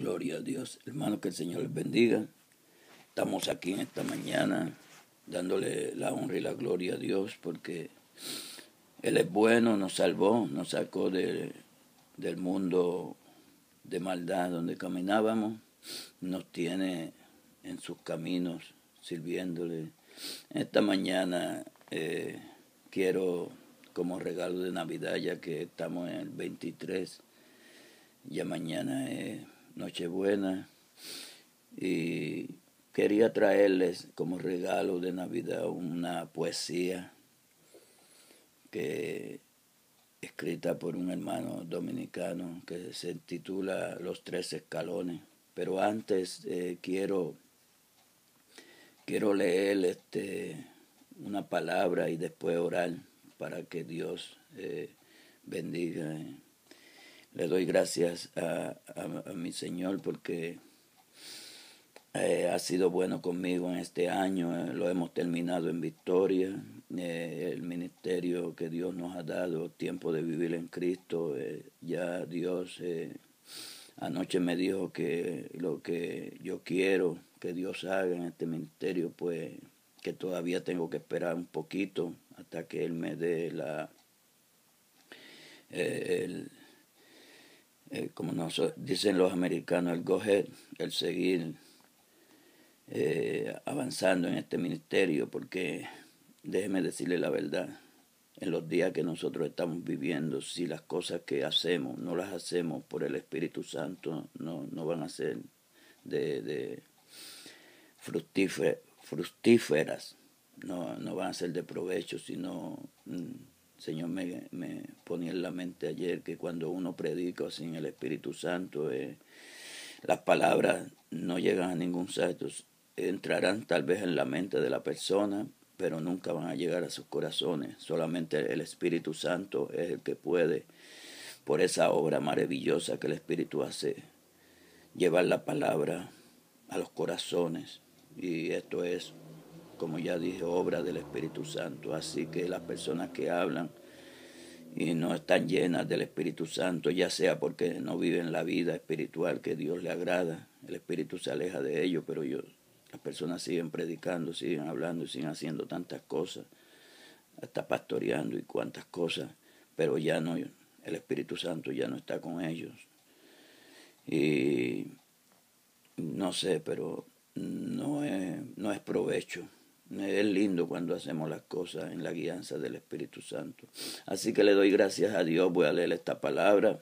Gloria a Dios. Hermano, que el Señor les bendiga. Estamos aquí en esta mañana dándole la honra y la gloria a Dios porque Él es bueno, nos salvó, nos sacó del mundo de maldad donde caminábamos, nos tiene en sus caminos sirviéndole. Esta mañana quiero, como regalo de Navidad, ya que estamos en el 23, ya mañana es Nochebuena, y quería traerles como regalo de Navidad una poesía que escrita por un hermano dominicano que se titula Los Tres Escalones. Pero antes quiero leer una palabra y después orar para que Dios bendiga. Le doy gracias a mi Señor porque ha sido bueno conmigo en este año. Lo hemos terminado en victoria. El ministerio que Dios nos ha dado, tiempo de vivir en Cristo. Ya Dios anoche me dijo que lo que yo quiero que Dios haga en este ministerio, pues que todavía tengo que esperar un poquito hasta que Él me dé como nos dicen los americanos, el go ahead, el seguir avanzando en este ministerio, porque déjeme decirle la verdad, en los días que nosotros estamos viviendo, si las cosas que hacemos no las hacemos por el Espíritu Santo, no van a ser de fructíferas, no van a ser de provecho, sino Señor me ponía en la mente ayer que cuando uno predica sin el Espíritu Santo, las palabras no llegan a ningún sitio, entrarán tal vez en la mente de la persona, pero nunca van a llegar a sus corazones. Solamente el Espíritu Santo es el que puede, por esa obra maravillosa que el Espíritu hace, llevar la palabra a los corazones. Y esto es, como ya dije, obra del Espíritu Santo. Así que las personas que hablan y no están llenas del Espíritu Santo, ya sea porque no viven la vida espiritual que Dios le agrada, el Espíritu se aleja de ellos, pero las personas siguen predicando, siguen hablando, siguen haciendo tantas cosas, hasta pastoreando y cuantas cosas, pero ya no, el Espíritu Santo ya no está con ellos. Y no sé, pero no es provecho. Es lindo cuando hacemos las cosas en la guianza del Espíritu Santo. Así que le doy gracias a Dios. Voy a leer esta palabra.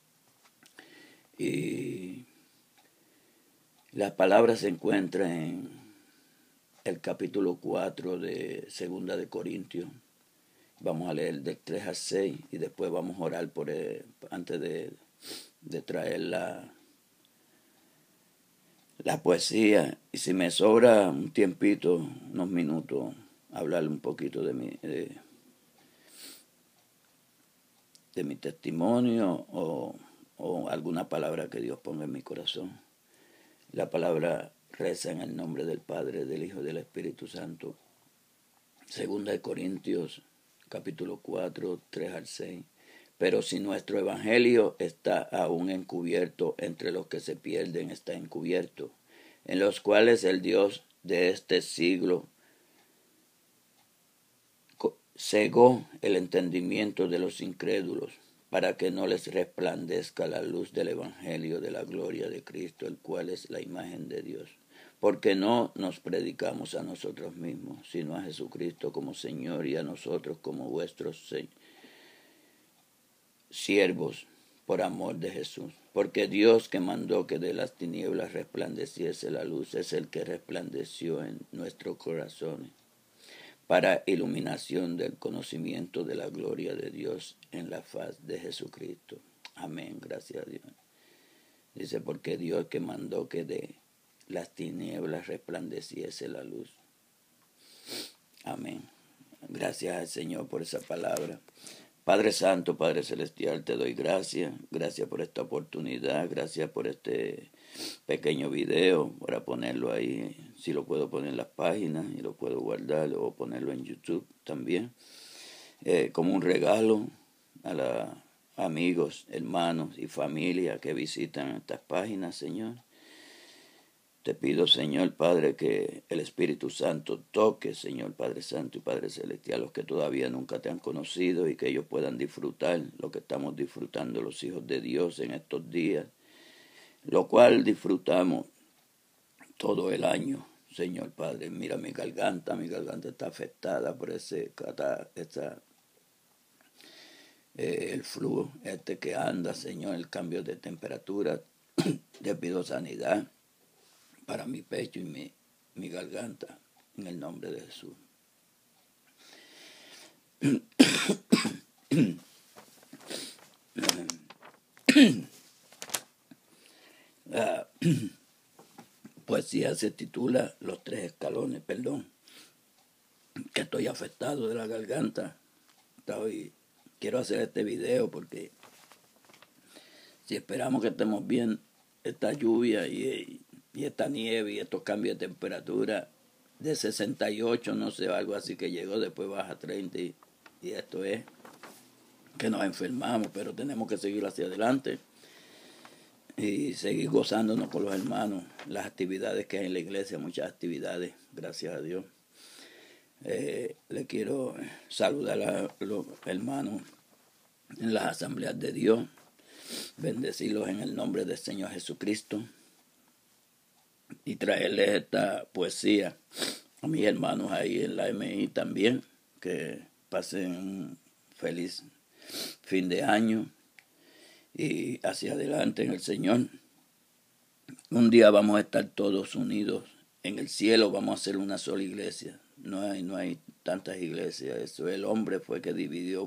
Y la palabra se encuentra en el capítulo 4 de Segunda de Corintios. Vamos a leer del 3 al 6 y después vamos a orar antes de traer la poesía. Y si me sobra un tiempito, unos minutos, hablar un poquito de mi testimonio o alguna palabra que Dios ponga en mi corazón. La palabra reza en el nombre del Padre, del Hijo y del Espíritu Santo. Segunda de Corintios, capítulo 4, 3 al 6. Pero si nuestro evangelio está aún encubierto, entre los que se pierden está encubierto, en los cuales el Dios de este siglo cegó el entendimiento de los incrédulos, para que no les resplandezca la luz del evangelio de la gloria de Cristo, el cual es la imagen de Dios. Porque no nos predicamos a nosotros mismos, sino a Jesucristo como Señor y a nosotros como vuestros siervos por amor de Jesús. Porque Dios, que mandó que de las tinieblas resplandeciese la luz, es el que resplandeció en nuestros corazones para iluminación del conocimiento de la gloria de Dios en la faz de Jesucristo. Amén, gracias a Dios. Dice, porque Dios, que mandó que de las tinieblas resplandeciese la luz. Amén. Gracias al Señor por esa palabra. Padre Santo, Padre Celestial, te doy gracias. Gracias por esta oportunidad. Gracias por este pequeño video, para ponerlo ahí. Si lo puedo poner en las páginas y lo puedo guardar o ponerlo en YouTube también. Como un regalo amigos, hermanos y familia que visitan estas páginas, Señor. Te pido, Señor Padre, que el Espíritu Santo toque, Señor Padre Santo y Padre Celestial, los que todavía nunca te han conocido y que ellos puedan disfrutar lo que estamos disfrutando los hijos de Dios en estos días, lo cual disfrutamos todo el año, Señor Padre. Mira mi garganta está afectada por el flujo que anda, Señor, el cambio de temperatura. Te pido sanidad para mi pecho y mi garganta, en el nombre de Jesús. La poesía se titula Los tres escalones, que estoy afectado de la garganta. Quiero hacer este video porque si esperamos que estemos bien, esta lluvia y esta nieve y estos cambios de temperatura de 68, no sé, algo así que llegó, después baja a 30 y esto es que nos enfermamos, pero tenemos que seguir hacia adelante y seguir gozándonos con los hermanos, las actividades que hay en la iglesia, muchas actividades, gracias a Dios. Le quiero saludar a los hermanos en las asambleas de Dios, bendecirlos en el nombre del Señor Jesucristo y traerles esta poesía a mis hermanos ahí en la MI también, que pasen un feliz fin de año y hacia adelante en el Señor. Un día vamos a estar todos unidos en el cielo, vamos a ser una sola iglesia. No hay tantas iglesias, eso el hombre fue que dividió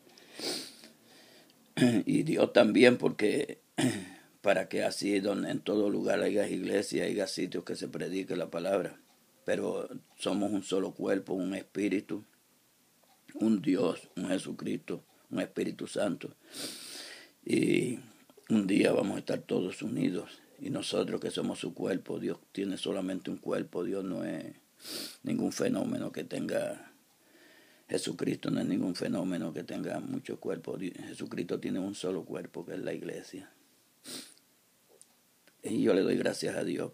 y Dios también, porque para que así donde en todo lugar haya iglesias, haya sitios que se predique la palabra. Pero somos un solo cuerpo, un espíritu, un Dios, un Jesucristo, un Espíritu Santo. Y un día vamos a estar todos unidos. Y nosotros que somos su cuerpo, Dios tiene solamente un cuerpo, Dios no es ningún fenómeno que tenga, Jesucristo no es ningún fenómeno que tenga muchos cuerpos. Jesucristo tiene un solo cuerpo, que es la iglesia. Y yo le doy gracias a Dios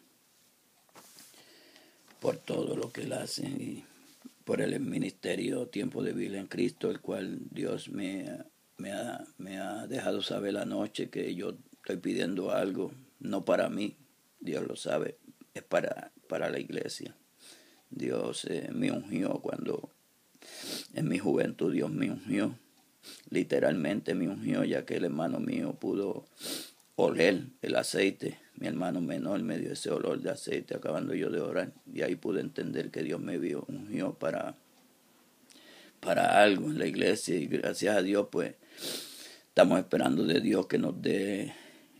por todo lo que Él hace y por el ministerio Tiempo de Vida en Cristo, el cual Dios me ha dejado saber anoche que yo estoy pidiendo algo, no para mí, Dios lo sabe, es para la iglesia. Dios me ungió cuando en mi juventud Dios me ungió, literalmente me ungió, ya que el hermano mío pudo oler el aceite. Mi hermano menor me dio ese olor de aceite acabando yo de orar, y ahí pude entender que Dios me ungió para algo en la iglesia, y gracias a Dios pues estamos esperando de Dios que nos dé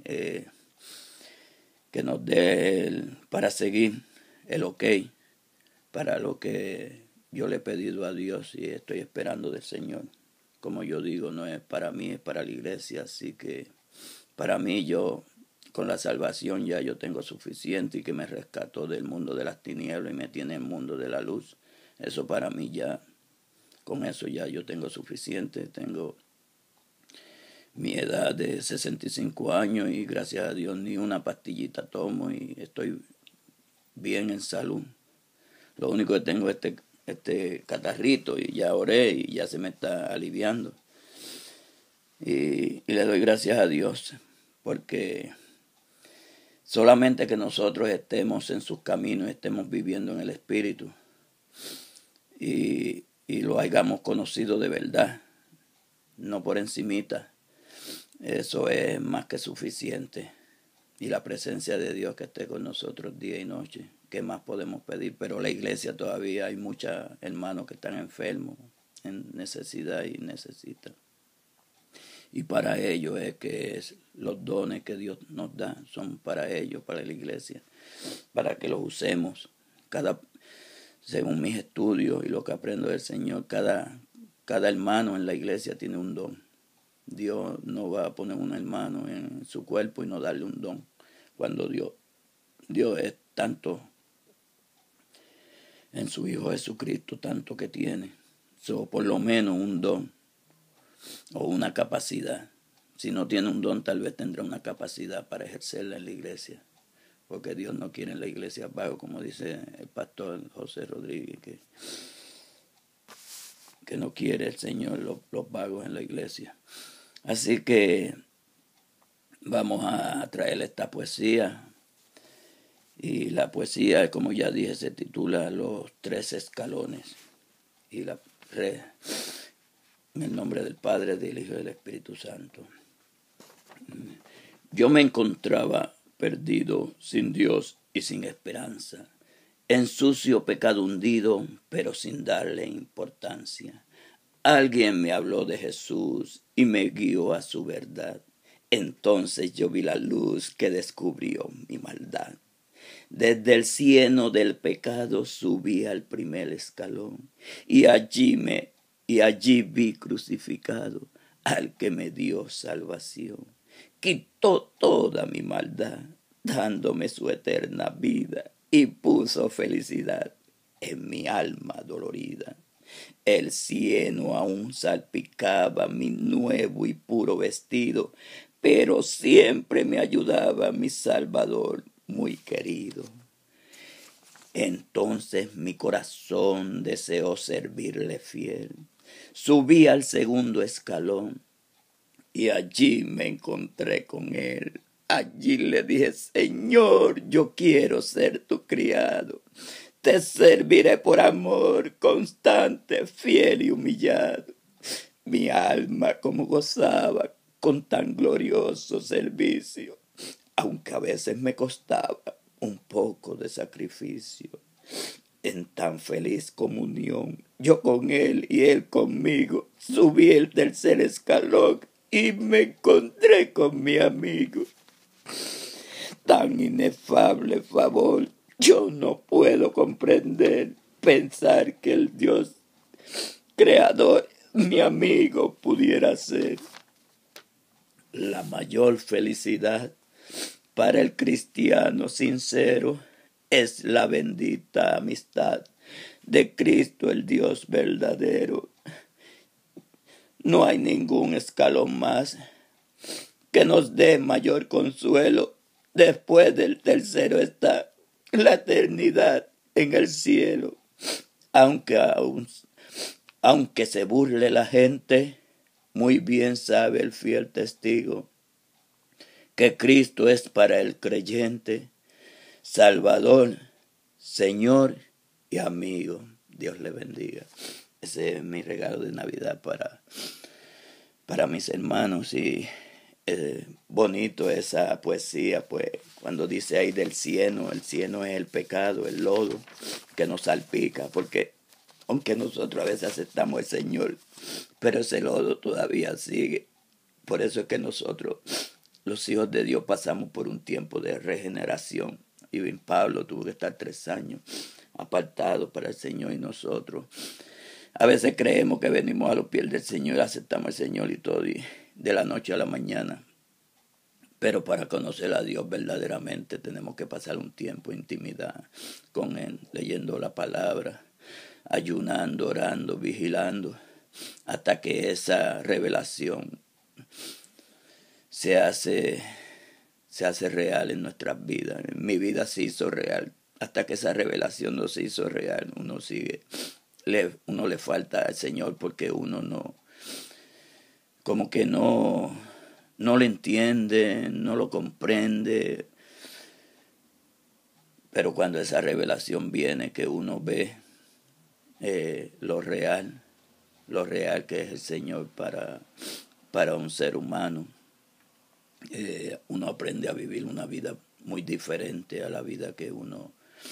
para seguir el ok para lo que yo le he pedido a Dios y estoy esperando del Señor. Como yo digo, no es para mí, es para la iglesia, así que para mí, yo con la salvación ya yo tengo suficiente, y que me rescató del mundo de las tinieblas y me tiene en el mundo de la luz. Eso para mí ya, con eso ya yo tengo suficiente. Tengo mi edad de 65 años y gracias a Dios ni una pastillita tomo y estoy bien en salud. Lo único que tengo es este catarrito, y ya oré y ya se me está aliviando. Y le doy gracias a Dios, porque solamente que nosotros estemos en sus caminos, estemos viviendo en el Espíritu y lo hayamos conocido de verdad, no por encimita, eso es más que suficiente. Y la presencia de Dios que esté con nosotros día y noche, ¿qué más podemos pedir? Pero la iglesia todavía hay muchos hermanos que están enfermos, en necesidad y necesitan. Y para ellos es que los dones que Dios nos da son para ellos, para la iglesia, para que los usemos. Según mis estudios y lo que aprendo del Señor, cada hermano en la iglesia tiene un don. Dios no va a poner un hermano en su cuerpo y no darle un don. Cuando Dios es tanto en su Hijo Jesucristo, tanto que tiene. Por lo menos un don o una capacidad. Si no tiene un don, tal vez tendrá una capacidad para ejercerla en la iglesia. Porque Dios no quiere en la iglesia vago, como dice el pastor José Rodríguez, que no quiere el Señor los vagos en la iglesia. Así que vamos a traer esta poesía. Y la poesía, como ya dije, se titula Los Tres Escalones. Y en el nombre del Padre, del Hijo y del Espíritu Santo. Yo me encontraba perdido, sin Dios y sin esperanza, en sucio pecado hundido, pero sin darle importancia. Alguien me habló de Jesús y me guió a su verdad. Entonces yo vi la luz que descubrió mi maldad. Desde el cieno del pecado subí al primer escalón y allí vi crucificado al que me dio salvación. Quitó toda mi maldad, dándome su eterna vida y puso felicidad en mi alma dolorida. El cieno aún salpicaba mi nuevo y puro vestido, pero siempre me ayudaba mi Salvador muy querido. Entonces mi corazón deseó servirle fiel. Subí al segundo escalón y allí me encontré con él. Allí le dije: Señor, yo quiero ser tu criado. Te serviré por amor, constante, fiel y humillado. Mi alma como gozaba con tan glorioso servicio, aunque a veces me costaba un poco de sacrificio. En tan feliz comunión, yo con él y él conmigo, subí el tercer escalón y me encontré con mi amigo. Tan inefable favor yo no puedo comprender, pensar que el Dios creador, mi amigo, pudiera ser. La mayor felicidad para el cristiano sincero es la bendita amistad de Cristo, el Dios verdadero. No hay ningún escalón más que nos dé mayor consuelo. Después del tercero está la eternidad en el cielo. Aunque se burle la gente, muy bien sabe el fiel testigo que Cristo es para el creyente Salvador, Señor y amigo. Dios le bendiga. Ese es mi regalo de Navidad para mis hermanos. Y bonito esa poesía, pues cuando dice ahí del cieno, el cieno es el pecado, el lodo que nos salpica, porque aunque nosotros a veces aceptamos al Señor, pero ese lodo todavía sigue. Por eso es que nosotros, los hijos de Dios, pasamos por un tiempo de regeneración. Y bien, Pablo tuvo que estar 3 años apartado para el Señor, y nosotros a veces creemos que venimos a los pies del Señor, aceptamos al Señor y todo, y de la noche a la mañana. Pero para conocer a Dios verdaderamente tenemos que pasar un tiempo de intimidad con Él, leyendo la palabra, ayunando, orando, vigilando, hasta que esa revelación se hace real en nuestras vidas. En mi vida se hizo real. Hasta que esa revelación no se hizo real, uno le falta al Señor, porque uno como que no lo entiende, no lo comprende. Pero cuando esa revelación viene, que uno ve lo real que es el Señor para un ser humano, uno aprende a vivir una vida muy diferente a la vida que uno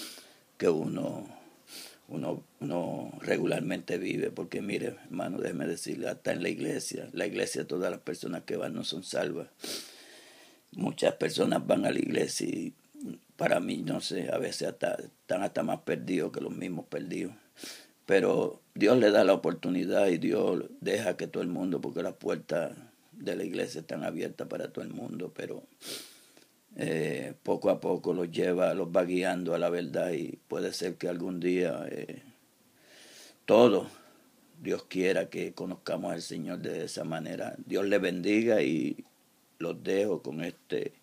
regularmente vive. Porque mire, hermano, déjeme decirle, hasta en la iglesia todas las personas que van no son salvas. Muchas personas van a la iglesia y para mí, no sé, a veces están hasta más perdidos que los mismos perdidos. Pero Dios le da la oportunidad y Dios deja que todo el mundo, porque las puertas de la iglesia están abiertas para todo el mundo, pero poco a poco los va guiando a la verdad, y puede ser que algún día todos Dios quiera que conozcamos al Señor de esa manera. Dios les bendiga y los dejo con este